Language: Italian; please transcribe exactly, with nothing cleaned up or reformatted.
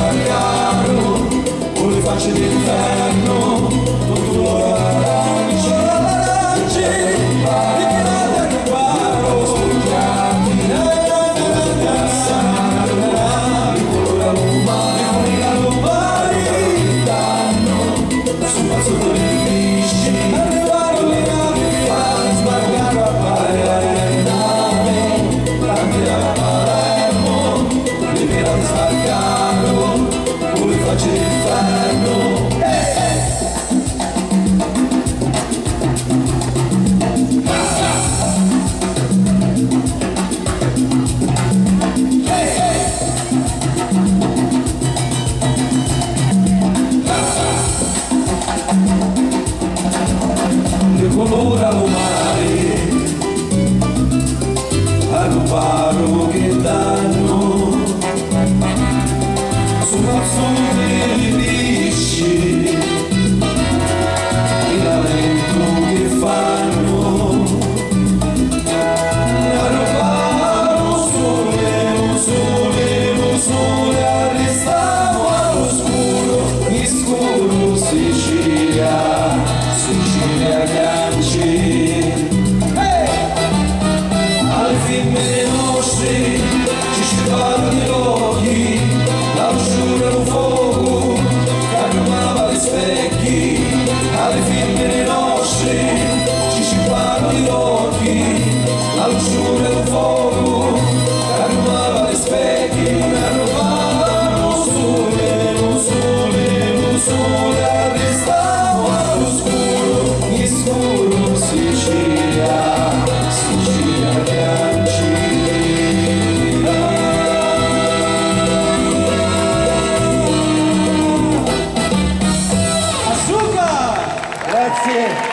sbarcaro con le facce d'inferno, con tu loro arance, arance, di pirata che paro, sfoggiati, davanti al sangue, di colore umano, la lomari, danno, sul mazzo delle bisci, arrivano le navi, fanno sbarcare a Palermo, anche a Palermo, di pirata sbarcaro, con le facce d'inferno. Colora lo mare al paro che danno sul mazzo dei pesci, il lamento che fanno al paro, sole, lo sole, lo sole arrestavo all'oscuro, mi scuro Sicilia, Sicilia Ganci, hey! Alle femmine nostre ci sciupavano gli occhi, la lusciura lo fuoco che allumava gli specchi. Alle femmine nostre ci sciupavano gli occhi, la lusciura lo fuoco che allumava gli specchi. Arrobavano lo sole, lo sole, lo sole arrestavo all'oscuro, mi scuro Sicilia, Sicilia Ganci. Asciuga! Grazie.